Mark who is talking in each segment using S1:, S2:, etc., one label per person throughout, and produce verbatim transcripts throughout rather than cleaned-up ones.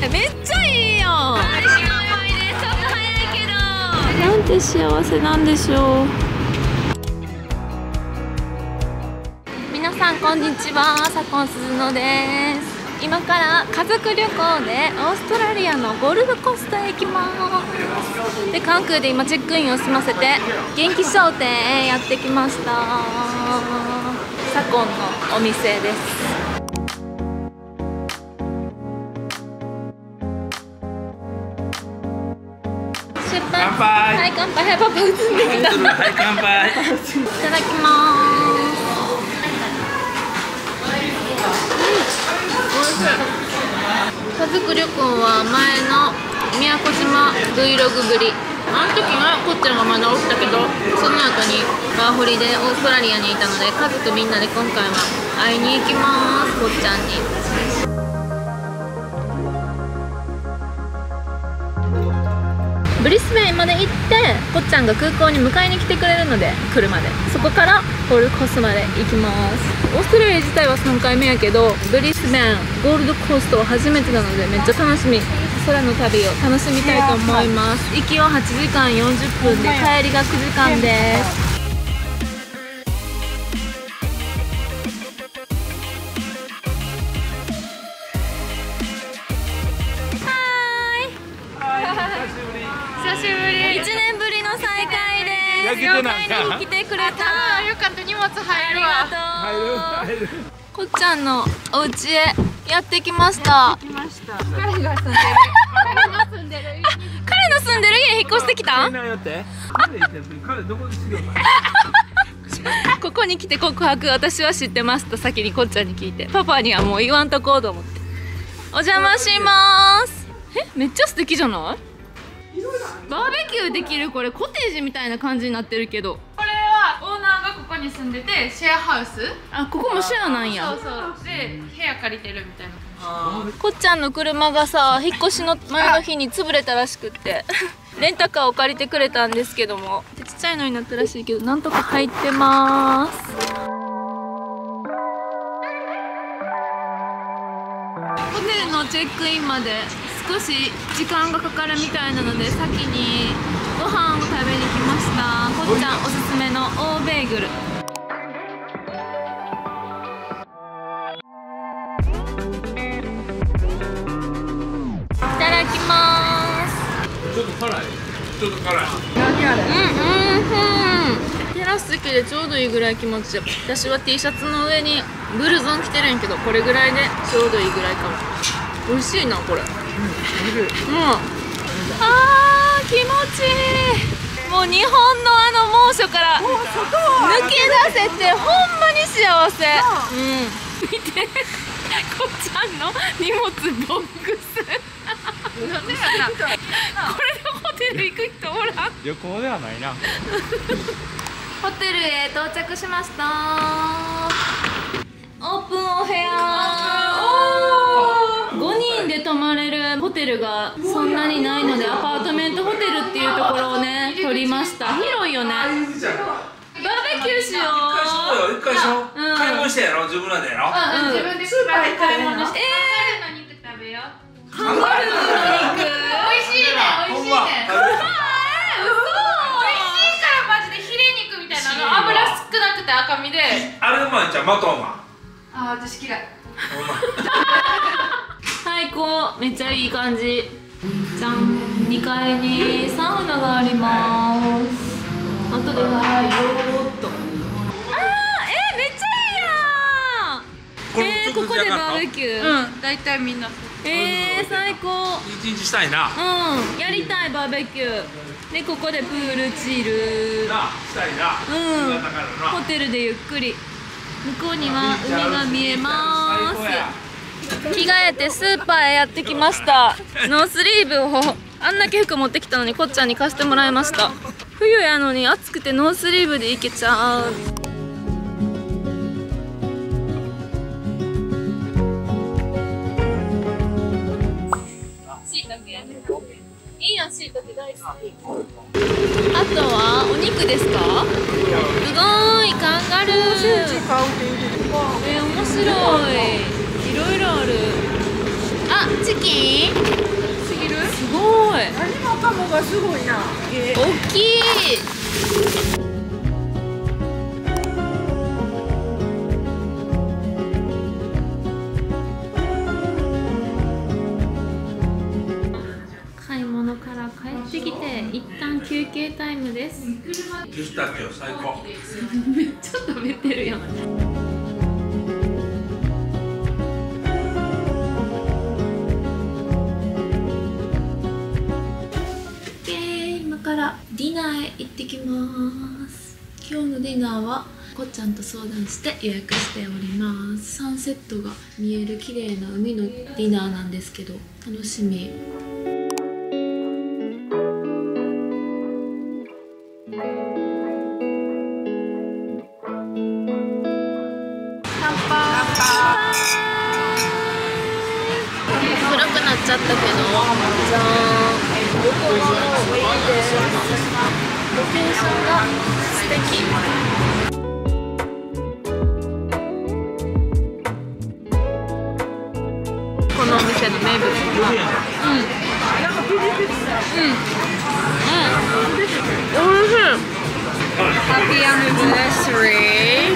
S1: めっちゃいいよ。なんて幸せなんでしょう。皆さんこんにちは、左近鈴乃です。今から家族旅行でオーストラリアのゴールドコーストへ行きます。で、関空で今チェックインを済ませて元気商店へやってきました。左近のお店です。出発。
S2: 乾杯。
S1: はい、乾杯。はい、パパ映ってきた。
S2: はい、乾杯。
S1: いただきます。家族旅行は前の宮古島 Vlog ぶり。あの時はこっちゃんがまだおったけど、その後にワーホリでオーストラリアにいたので、家族みんなで今回は会いに行きます、こっちゃんに。ブリスベンまで行って、こっちゃんが空港に迎えに来てくれるので、車でそこからゴールドコーストまで行きます。オーストラリア自体はさんかいめやけど、ブリスベンゴールドコーストは初めてなのでめっちゃ楽しみ。空の旅を楽しみたいと思います。行きははちじかんよんじゅっぷんで、帰りがくじかんです。久しぶり。いちねんぶりの再会です。
S2: よ
S1: 迎えに来てくれた。
S3: よかった、荷物入るわ。
S1: ありがとう。こっちゃんのお家へやってきました。
S3: 来ました。彼が住んでる。彼の住んでる家に。
S1: 彼の住んでる家引っ越してきた？ここに来て告白、私は知ってますと先にこっちゃんに聞いて、パパにはもう言わんとこうと思って。お邪魔します。え、めっちゃ素敵じゃない？バーベキューできる。これコテージみたいな感じになってるけど、
S3: これはオーナーがここに住んでて、シェアハウス。
S1: あ、ここもシェアなんや。
S3: そうそう。で、部屋借りてるみたいな感じ。
S1: こっちゃんの車がさ、引っ越しの前の日に潰れたらしくってレンタカーを借りてくれたんですけども、ちっちゃいのになったらしいけど、なんとか入ってます。ホテルのチェックインまで少し時間がかかるみたいなので、先にご飯を食べに来ました。こっちゃんおすすめのオーベーグル。いただきます。
S2: ちょっと辛い。ちょっと辛い。
S1: うんうんうん。テラス席でちょうどいいぐらい気持ちいい。私は T シャツの上にブルゾン着てるんやけど、これぐらいでちょうどいいぐらいかも。美味しいなこれ。うん。あー気持ちいい。もう日本のあの猛暑から抜け出せてほんまに幸せ。うん。見て。こっちゃんの荷物ボックス。これでホテル行く人おらん。
S2: 旅行ではないな。
S1: ホテルへ到着しました。オープンお部屋。ごにんで泊まれるホテルがそんなにないので、アパートメントホテルっていうところをね取りました。広いよね。バーベキューしよう。
S2: 一回しよう。買い物したやろ、自分らでやろ。
S3: うん、自分でスーパーで買い物して。カンガルーの肉食べよう。
S1: カンガルーの肉。
S3: 美味しいね、美味しいね。美味しいからマジでヒレ肉みたいなの、油少なくて赤身で。
S2: あれうまいんちゃう、マトンは。
S3: あ、私嫌い。
S1: 最高、めっちゃいい感じ。じゃん、にかいにサウナがあります。後ではいよーっと。あー、えー、めっちゃいいやん。えー、ここでバーベキュー。
S3: うん、大体みんな。
S1: えー、最高。
S2: 一日したいな。
S1: うん、やりたいバーベキュー。で、ここでプールチル。
S2: な、したいな。
S1: うん。ホテルでゆっくり。向こうには海が見えます。着替えてスーパーへやってきました。ノースリーブをあんだけ服持ってきたのにこっちゃんに貸してもらいました。冬やのに暑くてノースリーブでいけちゃう。いいやん、しいたけ大好き。あとはお肉ですか？すごい、カンガルー。えー、面白い。いろいろある。あ、チキン？
S4: 鴨がすごいな。
S1: 大きい。買い物から帰ってきて一旦休憩タイムです。
S2: ピスタチオ最高。
S1: めっちゃ食べてるやん。今からディナーへ行ってきます。今日のディナーはこっちゃんと相談して予約しております。サンセットが見える綺麗な海のディナーなんですけど、楽しみ。乾杯。暗くなっちゃったけど、じゃーん。横浜の上です。ロケーションが素敵。このお店の名物は、うん、なんかピリピリした。うん、うん、おいしい。ハッピーアニバーサリー。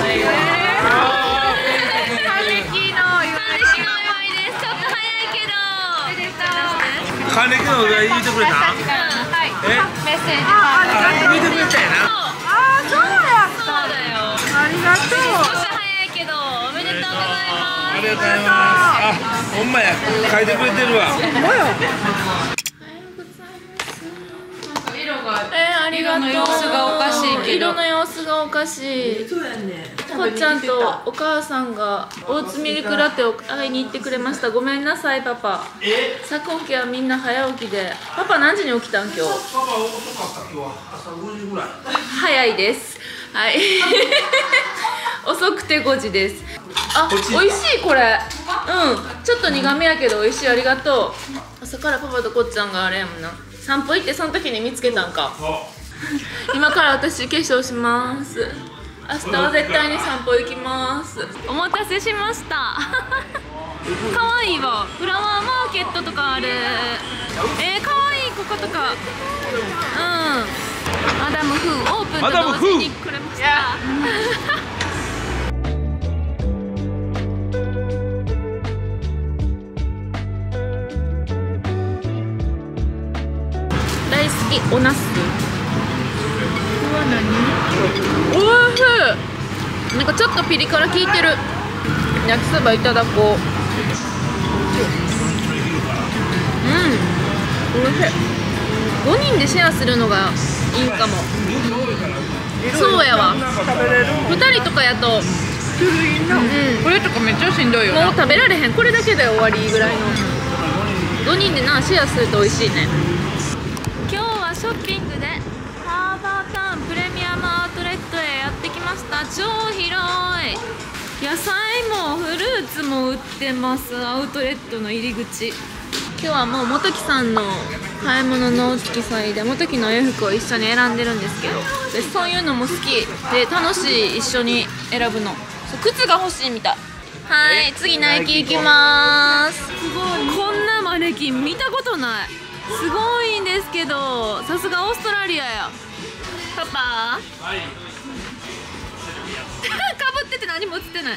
S1: 還暦の祝いです。ちょっと早いけど。
S2: 還暦のお祝い言ってくれた？
S1: はい。
S2: え？
S1: メッセージ。
S2: あ、言ってくれたやな。
S4: あー、そうや。
S1: そうだよ。
S4: ありがとう。
S1: 少し早いけどおめでとうございます。
S2: ありがとうございます。あ、ほんまや。書いてくれてるわ。
S1: えー、ありがとう。
S3: 色の様子がおかしいけど
S1: 色の様子がおかしい。
S4: そうやね。
S1: こっちゃんとお母さんがオーツミルクラテを買いに行ってくれました。ごめんなさいパパ。左近家はみんな早起きで。パパ何時に起きたん今日？
S2: パパ遅かった今日は朝ごじぐらい。
S1: 早いです。はい。遅くてごじです。あ、美味しいこれ。うん。ちょっと苦めやけど美味しい。ありがとう。朝からパパとこっちゃんがあれやもんな。散歩行ってその時に見つけたんか。今から私化粧します。明日は絶対に散歩行きます。お待たせしました。可愛いわ。フラワーマーケットとかある。えー、可愛いこことか。うん。マダムフーオープンと同時に来れました。大好きおナス。これは何？おいしい。なんかちょっとピリ辛効いてる。焼きそばいただこう。うん、おいしい。ごにんでシェアするのがいいかも。そうやわ。ふたりとかやと、うん、
S3: これとかめっちゃしんどいよな。
S1: もう食べられへん。これだけで終わりぐらいの。ごにんでなシェアすると美味しいね。今日はショッピングでハーバータウンプレミアムアウトレットへやってきました。超広い。野菜もフルーツも売ってます。アウトレットの入り口。今日はもう元木さんの買い物の色彩で元木のお洋服を一緒に選んでるんですけど、でそういうのも好きで楽しい。一緒に選ぶの。そう、靴が欲しいみたい。はい、次ナイキ行きます。すごい。こんなマネキン見たことない。すごいんですけど、さすがオーストラリアや。パパはい。かぶってて何も映ってない。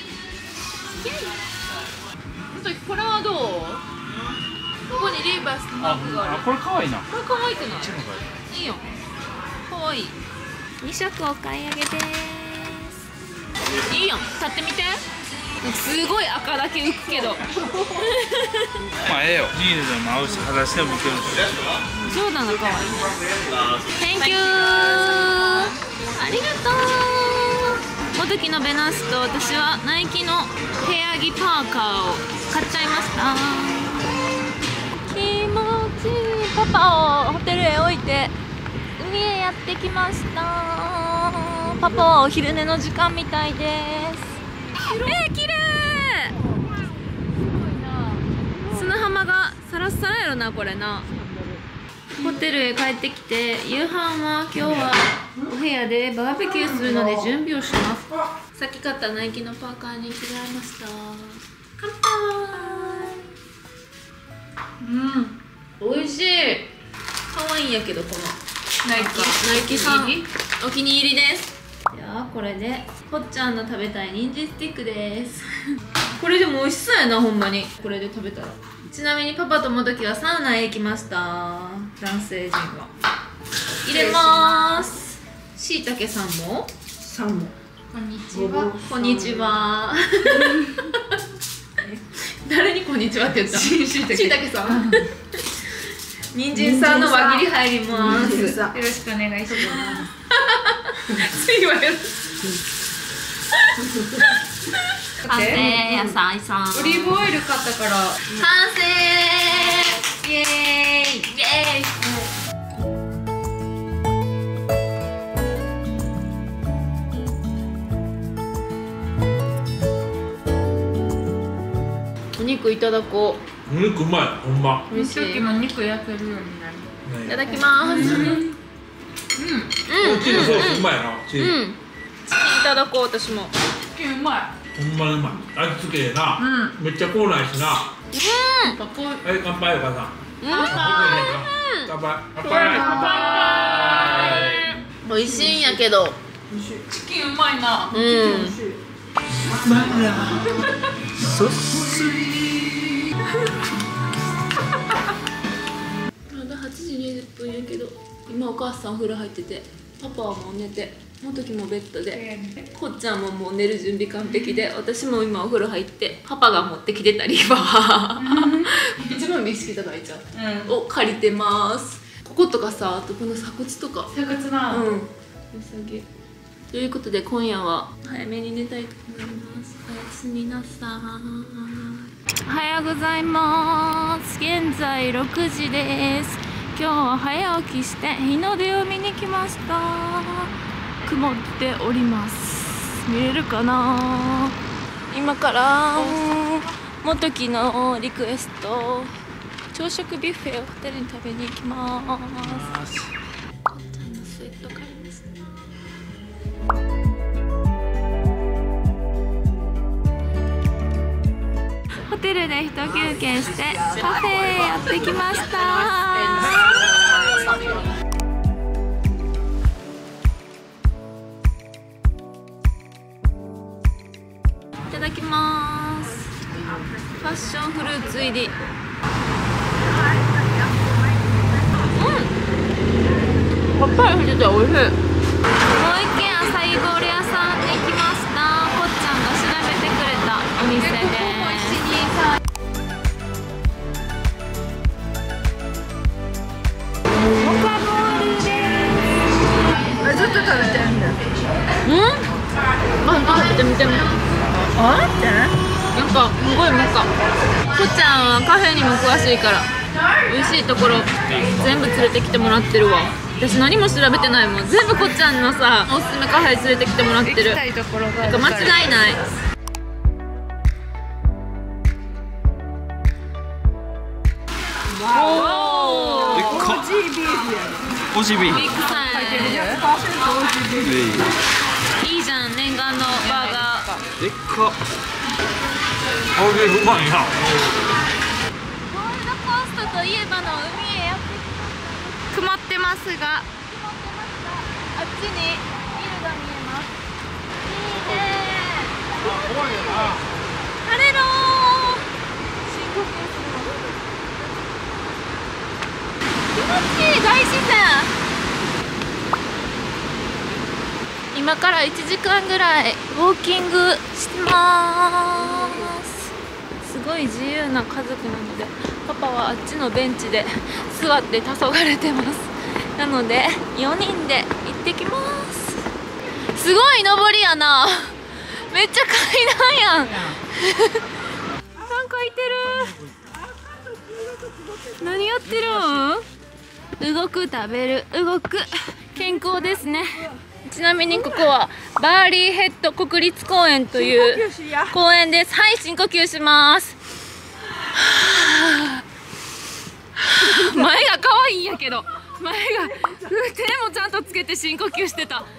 S1: これはどう？ここにリーバイスのマークがある。
S2: あ、これ可愛いな。
S1: これ可愛くない？いいよ。可愛い。にしょくお買い上げです。いいやん。立ってみて。すごい赤だけ浮くけど。
S2: まあええよ。ジーンズでも合うし、裸足でもいけるし。
S1: そうなの可愛い。Thank you。ありがとう。元木のベナスと私はナイキの部屋着パーカーを買っちゃいました。気持ちいい。パパをホテルへ置いて海へやってきました。パパはお昼寝の時間みたいです。えー、綺麗。砂浜がサラッサラやろなこれな。ホテルへ帰ってきて夕飯は今日はお部屋でバーベキューするので準備をします。さっき買ったナイキのパーカーに着替えました。乾杯。うん、美味しい。 可愛いんやけど、この
S3: ナイキ
S1: ナイキさん
S3: お気に入り
S1: お気に入りです。じゃあこれでほっちゃんの食べたい人参スティックですこれでも美味しそうやな、ほんまにこれで食べたら。ちなみにパパともどきはサウナへ行きました。男性陣は入れまーす。しいたけさんも
S4: さんも
S3: こんにちは。
S1: こんにちは誰にこんにちはって言ったの？しいたけさん人参さんの輪切り入ります。
S3: よろしくお願いします
S1: 次はやる完成野菜さん。
S3: オリーブオイル買ったから
S1: 完成イエーイイエーイ。お肉いただこ
S2: お肉うまい、ほんま。
S1: う。美味しい。
S3: 時も肉焼けるようになる。
S1: いただきます。うん。うん。
S2: チーズソースうまいな。チーズ。
S1: うん。チキンいただこう、私も。
S3: チキンうまい。
S2: ほんまにうまい。味付けな。めっちゃ口内しな。
S1: うん。
S3: ここ
S2: はい、乾杯お母さん。
S1: うん。
S2: 乾杯。乾杯。乾杯。
S1: 美味しいんやけど。
S3: チキンうまいな。
S1: うん。まだはちじにじゅっぷんやけど、今お母さんお風呂入ってて、パパはもう寝て、もときもベッドで、こっちゃんももう寝る準備完璧で、私も今お風呂入って、パパが持ってきてたリバー一番美味しいただいちゃう、を借りてます。こことかさ、あとこの鎖骨とか、
S3: 鎖骨な。
S1: うん、良さげ。ということで今夜は早めに寝たいと思います。おやすみなさい。おはようございます。現在ろくじです。今日は早起きして日の出を見に来ました。曇っております。見えるかな。今からもときのリクエスト朝食ビュッフェをホテルに食べに行きます。こっちゃんのスウェット買いました。ホテルで一休憩してカフェやってきました。いただきます。パッションフルーツ入り。うん、さっぱりしてて美味しい。もう一軒アサイゴール屋さんに来ました。こっちゃんが調べてくれたお店です。
S4: ずっと食べてるんだよ。
S1: うん？あ、食べてみてみ。
S4: あって
S1: なんかすごいなんかこっちゃんはカフェにも詳しいから美味しいところ全部連れてきてもらってるわ。私何も調べてないもん。全部こっちゃんのさおすすめカフェ連れてきてもらってる。
S3: 行きたいところが
S1: なんか間違いない。おお。
S2: オジービーフやね。オジービーフ。
S1: ビッグサイズ。いいじゃん、念願のバーガー。
S2: でっか。オジービーフうまいな。
S1: ゴールドコーストといえばの海へやってきました。
S3: 曇ってますが、
S1: あっちにビルが見えます。いいねー。
S2: 怖いよな。
S1: 晴れろー。深呼吸するわ。気持ちいい大自然。今からいちじかんぐらいウォーキングしてます。すごい自由な家族なので、パパはあっちのベンチで座って黄昏れてます。なのでよにんで行ってきます。すごい登りやな。めっちゃ階段やん。なんかいてる。何やってるん？動く、食べる、動く。健康ですね。ちなみにここはバーリーヘッド国立公園という公園です。はい、深呼吸します。前が可愛いんやけど、前が手もちゃんとつけて深呼吸してた。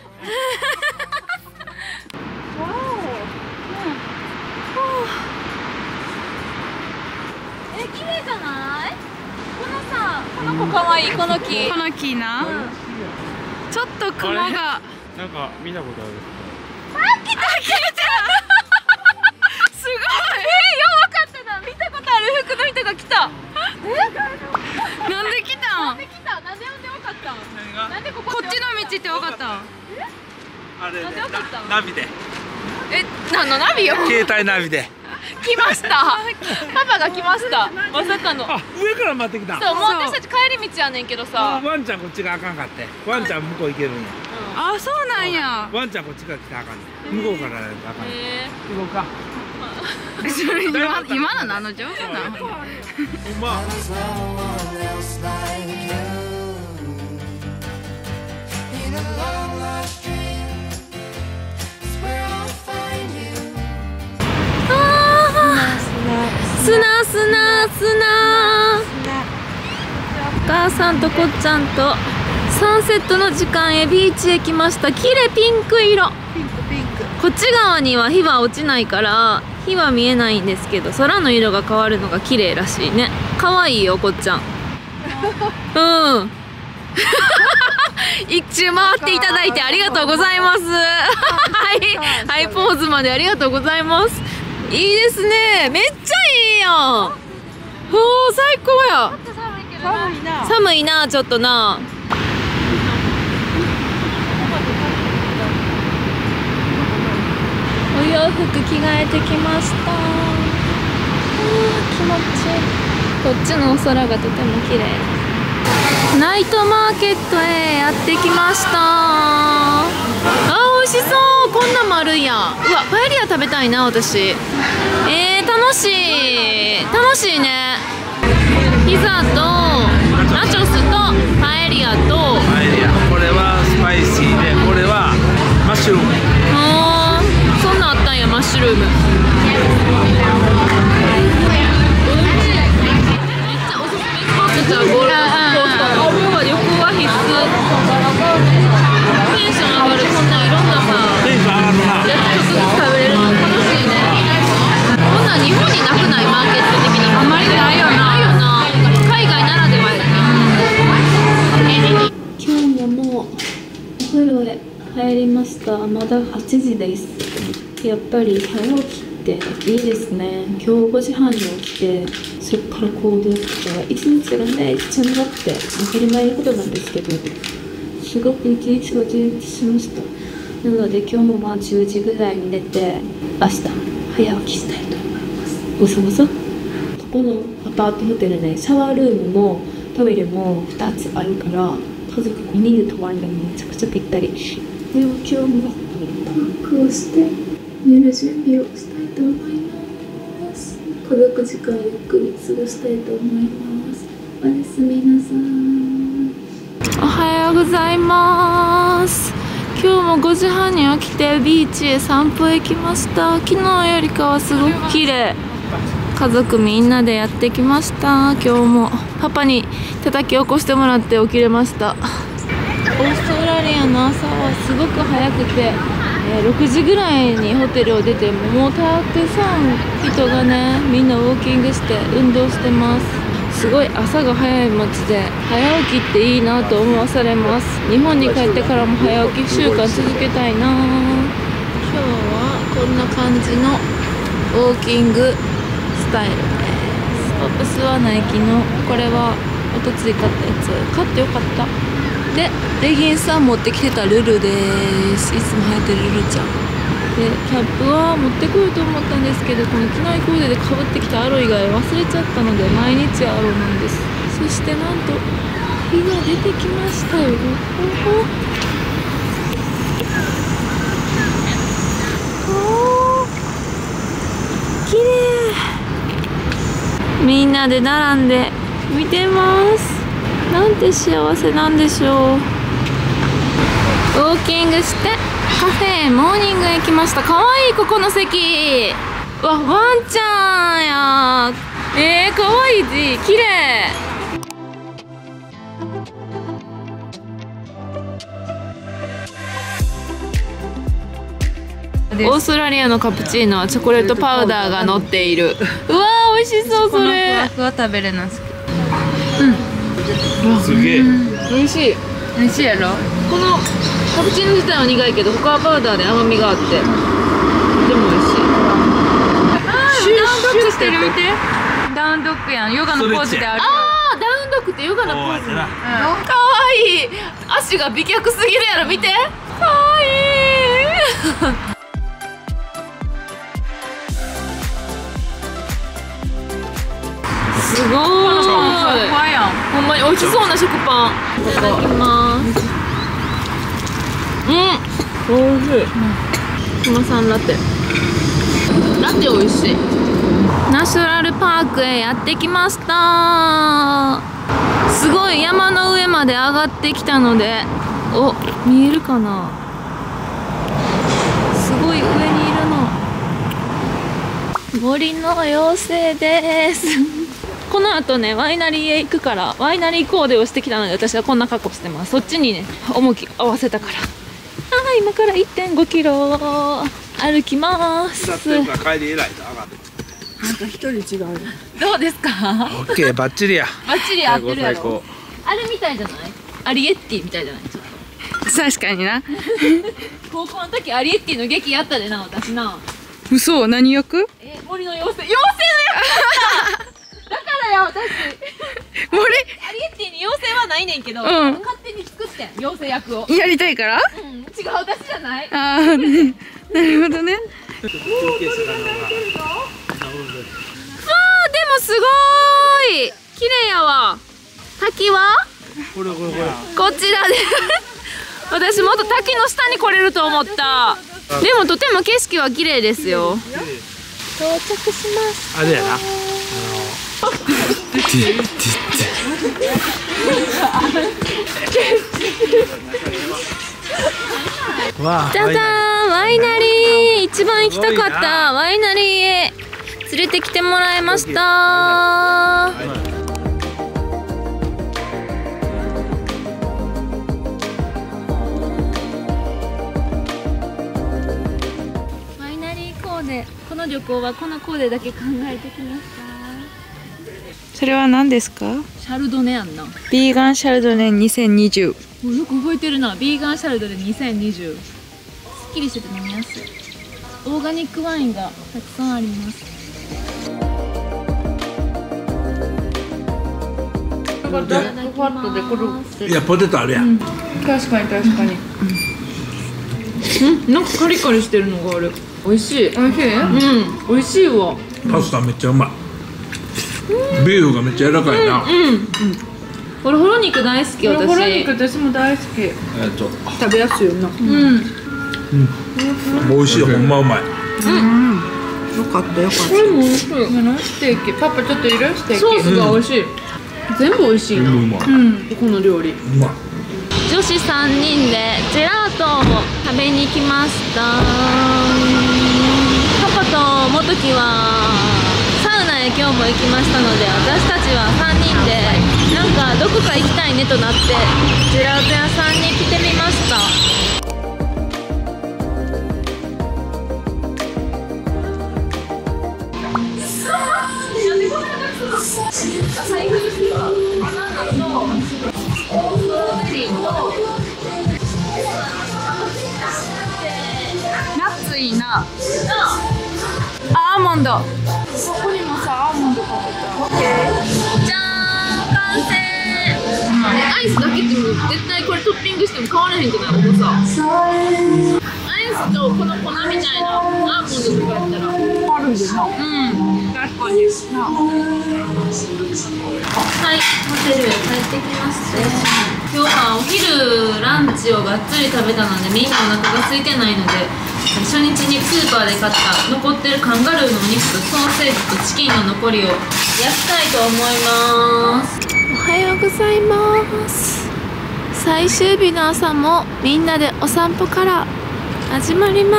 S1: え、綺麗じゃない？このさ、この木陰可愛いこの木。
S5: この木な。ちょっと雲が。
S2: なんか見たことある。
S5: 来た来た。すごい。
S1: えー、よ分かったな。見たことある服の人が来た。え？
S5: なんで来たん？
S1: なんで来た？なんでなんで分かったん？
S2: 何が？
S1: なんでここ？
S5: こっちの道って分かったん？
S2: あれ
S1: なんで分かったの？
S2: ナビで。
S1: え、何のナビよ？
S2: 携帯ナビで。
S1: 来ました。パパが来ました。まさかの。
S2: あ、上から待ってきた。
S1: そう、もう私たち帰り道やねんけどさ。
S2: ワンちゃんこっちがあかんかって。ワンちゃん向こう行けるんや。
S5: あ、そうなんや。
S2: ワンちゃんこっちから来たらあかんね。向こうからあかんね。
S1: え
S2: 行こうか。
S5: それ今今の何の状況なの？
S2: ほんま。
S1: 砂砂砂。お母さんとこっちゃんとサンセットの時間へビーチへ来ました。綺麗ピンク色。
S4: ピンクピンク。
S1: こっち側には火は落ちないから火は見えないんですけど、空の色が変わるのが綺麗らしいね。可愛いよこっちゃん。うん。一周回っていただいてありがとうございます。はいはい、ポーズまでありがとうございます。いいですね。めっちゃいいやん。おー、最高や。
S4: 寒いな。
S1: 寒いな、ちょっとな。お洋服着替えてきました。気持ちいい。こっちのお空がとても綺麗。ナイトマーケットへやってきました。あー、美味しそう。こんなんもあるんや。うわ、パエリア食べたいな私。えー、楽しい楽しいね。ピザとナチョスとパエリアと、
S2: パエリア。これはスパイシーで、これはマッシュルーム。
S1: あー、そんなんあったんや。マッシュルーム。めっちゃおすすめスポットじゃん。ゴールドコーストの旅行は必須。テンション上がる。こんないろんなさ
S2: テンション上がるな。
S1: やつちょっとずつ食べれるの楽しいね。こんなん日本になくない？マーケット的にあんまりないよな。ないよな。海外ならではやね。今日ももうお風呂へ入りました。まだはちじです。やっぱり早起きっていいですね。今日ごじはんに起きて、それから行動とか一日がめっちゃ長くて当たり前のことなんですけど、すごく一日が充実しました。なので今日もまあじゅうじぐらいに寝て、明日早起きしたいと思います。ごそごそ。ここのアパートホテルね、シャワールームもトイレもふたつあるから、家族みんなで泊まるのにめちゃくちゃぴったり。でも今日もパックをして寝る準備をしたいと思います。家族時間ゆっくり過ごしたいと思います。おやすみなさい。おはようございます。今日もごじはんに起きてビーチへ散歩へ行きました。昨日よりかはすごく綺麗。家族みんなでやってきました。今日もパパに叩き起こしてもらって起きれました。オーストラリアの朝はすごく早くて、えー、ろくじぐらいにホテルを出てもうたくさん人がね、みんなウォーキングして運動してます。すごい朝が早い街で早起きっていいなと思わされます。日本に帰ってからも早起き習慣続けたいな。今日はこんな感じのウォーキングスタイルです。トップスはナイキの、これはおとつい買ったやつ。買ってよかった。で、レギンスは持ってきてたルルです。いつも履いてるルルちゃんで、キャップは持ってくると思ったんですけど、この機内コーデでかぶってきたアロ以外忘れちゃったので、毎日アロなんです。そしてなんと日が出てきましたよ。おー、きれい。みんなで並んで見てます。なんて幸せなんでしょう。ウォーキングしてカフェモーニングへ来ました。かわいい、ここの席。わ、ワンちゃんや。えー、かわいい字、きれい。オーストラリアのカプチーノはチョコレートパウダーが乗っている。うわー、美味しそう。それ
S5: ふわふわ食べれます。
S1: うん、
S2: すげえ。
S1: 美味しい。
S5: 美味しいやろ。
S1: このカプチーノ自体は苦いけどココアパウダーで甘みがあってとても美味しい。
S5: シュッシュッしてる見て。ダウンドッグやん。ヨガのポーズである。
S1: ああ、ダウンドッグってヨガのポーズ。かわいい。足が美脚すぎるやろ、見て。かわいい。すごい。ほんまに美味しそうな食パン。いただきます。うん。美味しい。クマさんラテ。ラテ美味しい。ナショナルパークへやってきました。すごい山の上まで上がってきたので、お、見えるかな。すごい上にいるの。森の妖精です。この後ね、ワイナリーへ行くから、ワイナリーコーデをしてきたので、私はこんな格好してます。そっちにね、重き合わせたから。あ、今から いってんごキロ歩きます。
S2: 帰り偉いと上がる。
S4: なんか一人違う。
S1: どうですか？
S2: オッケー、バッチリや。
S1: バッチリ合ってるやろ。
S2: 最高。
S1: あれみたいじゃない？アリエッティみたいじゃない？ちょっと。
S5: 確かにな。
S1: 高校の時アリエッティの劇やったでな、私な。
S5: 嘘、何役？
S1: え、森の妖精、妖精の役だった。だからよ、私。
S5: 森。
S1: アリエッティに妖精はないねんけど、
S5: ん
S1: 勝手に作ってん、妖精役を。
S5: やりたいから？
S1: うん、違う、私じゃない。
S5: ああ、ね、なるほどね。
S1: あー、でもすごーい。綺麗やわ。滝は
S2: これこれこれ。
S1: こちらで私もっと滝の下に来れると思った。でもとても景色は綺麗ですよ。到着します。
S2: あれやな。あの。わあ。
S1: じゃじゃーん、ワイナリー、一番行きたかったワイナリーへ連れてきてもらいました。ワイナリーコーデ、この旅行はこのコーデだけ考えてきました。
S5: それは何ですか？
S1: シャルドネやんな。
S5: ビーガンシャルドネにせんにじゅう。
S1: もうよく覚えてるな。ビーガンシャルドネにせんにじゅう。すっきりしてて飲みやすい。オーガニックワインがたくさんあります。
S2: いや、ポテトあるやん。
S5: 確かに確かに。
S1: うん、なんかカリカリしてるのがある。美味しい。
S5: 美味しい？
S1: うん、美味しいわ。
S2: パスタめっちゃうまい。ビーフがめっちゃ柔らかいな。
S1: うん、うん。ホロホロ肉大好き、私。
S5: ホロ肉私も大好き。
S2: えっと、
S4: 食べやすいよな。
S5: うん。
S2: 美味しい、ほんまうまい。
S4: よかったよかっ
S1: これも美味しい。
S5: 今のステーキ。パパちょっといる？ステーキ。
S1: ソースが美味しい。全部美味しいな。
S2: うまい。
S5: うん。
S1: この料理。
S2: うまい。
S1: 女子さんにんでジェラートを食べに来ました。パパと元木はサウナへ今日も行きましたので、私たちはさんにんでなんかどこか行きたいねとなってジェラート屋さんに来てみました。
S5: ナッツいいな。アーモンド。ここにもさ、アーモンドかけた。
S1: じゃーん、完成。アイスだけっても絶対これトッピングしても変わらへんくない？重さ。アイスとこの粉みたいなアーモンドとかやったら
S5: あるでな。
S1: うん、
S5: 確かに。な。
S1: はい、ホテルへ帰ってきまして、今日はお昼ランチをがっつり食べたのでみんなお腹が空いてないので、初日にスーパーで買った残ってるカンガルーのお肉とソーセージとチキンの残りを焼きたいと思います。おはようございます。最終日の朝もみんなでお散歩から始まります。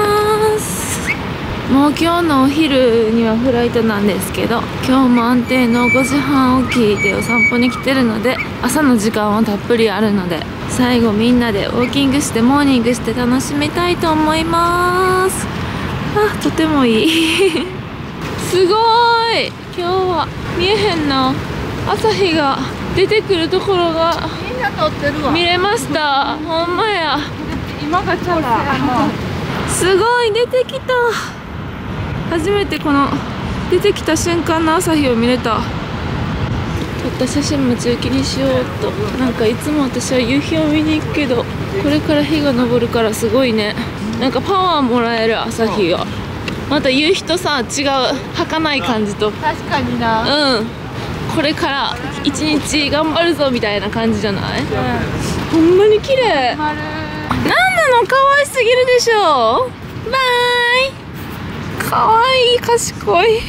S1: もう今日のお昼にはフライトなんですけど、今日も安定のごじはん起きでお散歩に来てるので、朝の時間はたっぷりあるので、最後みんなでウォーキングしてモーニングして楽しみたいと思います。あ、とてもいいすごーい。今日は見えへんな、朝日が出てくるところが
S4: みんな撮ってるわ。
S1: 見れました。ほんまや。
S4: 今がちょうど
S1: すごい出てきた。初めてこの出てきた瞬間の朝日を見れた。撮った写真も中期にしようと。なんかいつも私は夕日を見に行くけど、これから日が昇るからすごいね。なんかパワーもらえる朝日が。また夕日とさ違う儚い感じと。
S4: 確かにな。
S1: うん。これから一日頑張るぞみたいな感じじゃない？うん、ほんまに綺麗。なんなの可愛すぎるでしょ。バイ。可愛い賢い。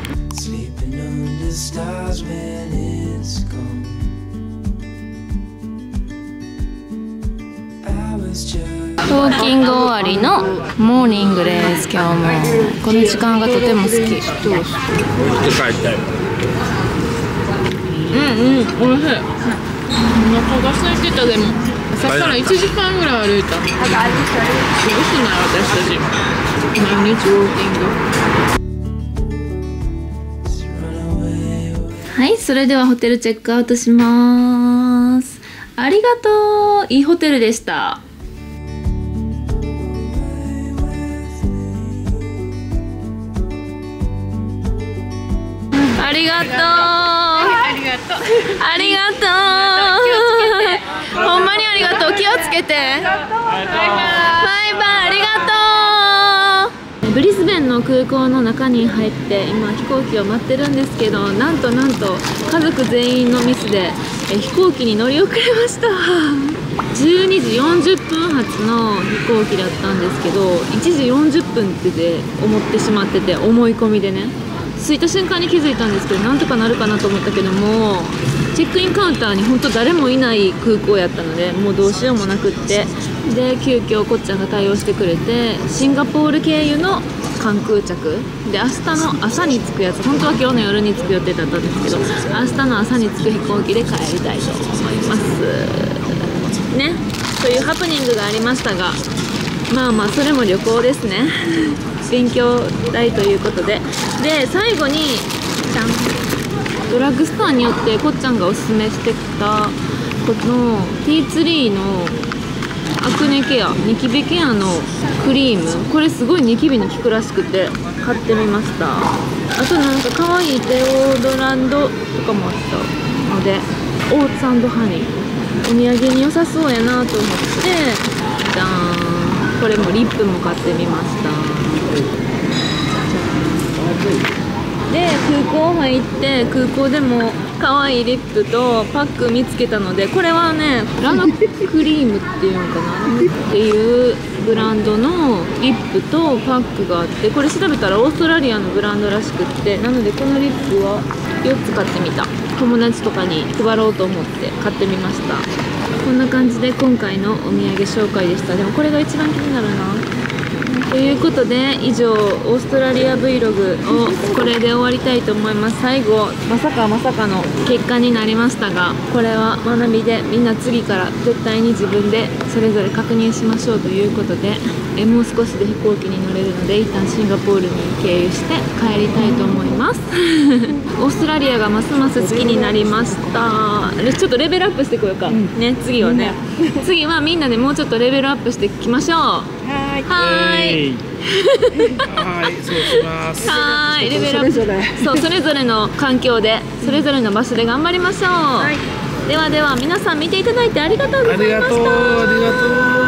S1: ウォーキング終わりのモーニングです。今日もこの時間がとても好き。うんうん、おいしい。お腹が空いてた。でも朝からいちじかんぐらい歩いた。すごくない私たち。毎日ウォーキング。はい、それではホテルチェックアウトします。ありがとう。いいホテルでした。ありがとう。ありがとう。ありがとう。ほんまにありがとう。気をつけて。バイバイ。ありがとう。ブリスベンの空港の中に入って今飛行機を待ってるんですけど、なんとなんと家族全員のミスでえ飛行機に乗り遅れました。じゅうにじよんじゅっぷん発の飛行機だったんですけど、いちじよんじゅっぷんってで思ってしまってて、思い込みでね。着いた瞬間に気づいたんですけど、なんとかなるかなと思ったけども、チェックインカウンターに本当誰もいない空港やったので、もうどうしようもなくって、で急遽こっちゃんが対応してくれて、シンガポール経由の関空着で、明日の朝に着くやつ、本当は今日の夜に着く予定だったんですけど、明日の朝に着く飛行機で帰りたいと思いますね。というハプニングがありましたが、まあまあそれも旅行ですね。勉強代ということで。で最後にじゃん、ドラッグストアによってこっちゃんがおすすめしてたこのティーツリーのアクネケア、ニキビケアのクリーム、これすごいニキビに効くらしくて買ってみました。あとなんか可愛いデオドランドとかもあったので、オーツ&ハニーお土産に良さそうやなと思って、じゃーん、これもリップも買ってみました。で空港入って、空港でも可愛いリップとパック見つけたので、これはねラノクリームっていうのかなっていうブランドのリップとパックがあって、これ調べたらオーストラリアのブランドらしくって、なのでこのリップはよっつ買ってみた。友達とかに配ろうと思って買ってみました。こんな感じで今回のお土産紹介でした。でもこれが一番気になるな。ということで以上オーストラリア Vlog をこれで終わりたいと思います。最後まさかまさかの結果になりましたが、これは学びで、みんな次から絶対に自分でそれぞれ確認しましょうということで、えもう少しで飛行機に乗れるので一旦シンガポールに経由して帰りたいと思います。オーストラリアがますます好きになりました。ちょっとレベルアップしてこようか、うん、ね、次はね次はみんなでもうちょっとレベルアップしていきましょう。はいはい
S2: はい、そうします。
S1: はい、レベルアップ、そう、それぞれの環境でそれぞれの場所で頑張りましょう。はい、ではでは皆さん見ていただいてありがとうございました。
S2: ありがとう、ありがとう。